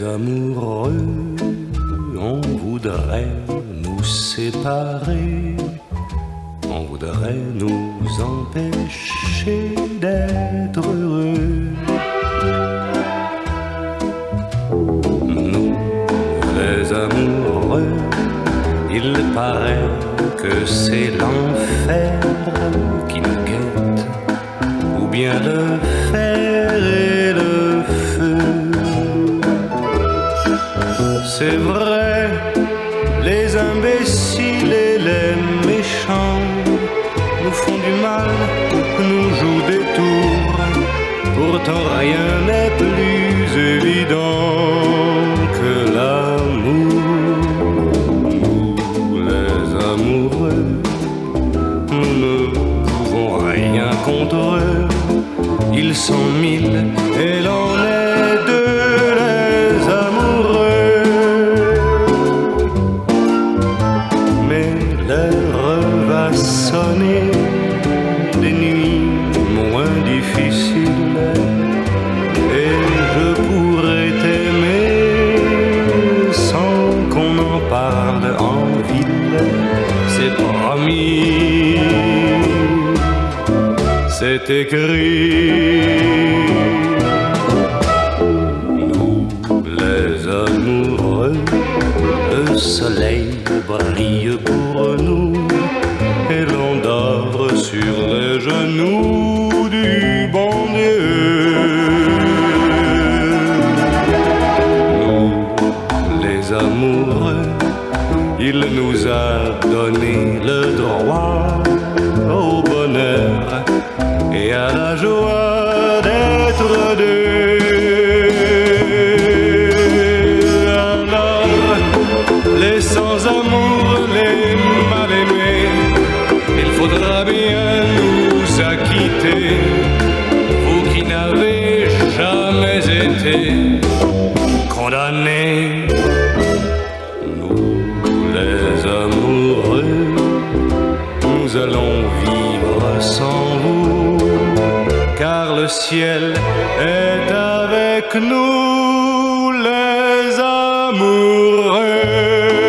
amoureux, on voudrait nous séparer, on voudrait nous empêcher d'être heureux. Nous, les amoureux, il paraît que c'est l'enfer qui nous guette, ou bien le fer et le feu. C'est vrai, les imbéciles et les méchants nous font du mal, nous jouent des tours. Pourtant rien n'est plus évident que l'amour. Nous, les amoureux, nous ne pouvons rien contre eux. Ils sont mille et l'on est deux, les amoureux. Mais l'heure va sonner, des nuits moins difficiles, et je pourrais t'aimer sans qu'on en parle en ville. C'est promis, c'est écrit. Nous, les amoureux, le soleil brille pour nous et l'on dort sur les genoux du bon Dieu. Nous, les amoureux, il nous a donné le droit au bonheur et à la joie d'être deux. Alors, les sans-amour, les mal-aimés, il faudra bien nous acquitter, vous qui n'avez jamais été condamnés. Nous, les amoureux, nous allons vivre sans vous, car le ciel est avec nous, les amoureux.